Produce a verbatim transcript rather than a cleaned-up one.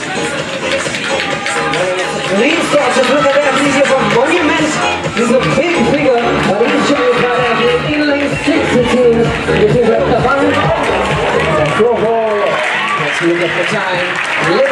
Lead starters, look at that, he's here from Monument. He's a big figure, but he's showing right out here in lane sixty-two. This is at the front. Let's look at the time.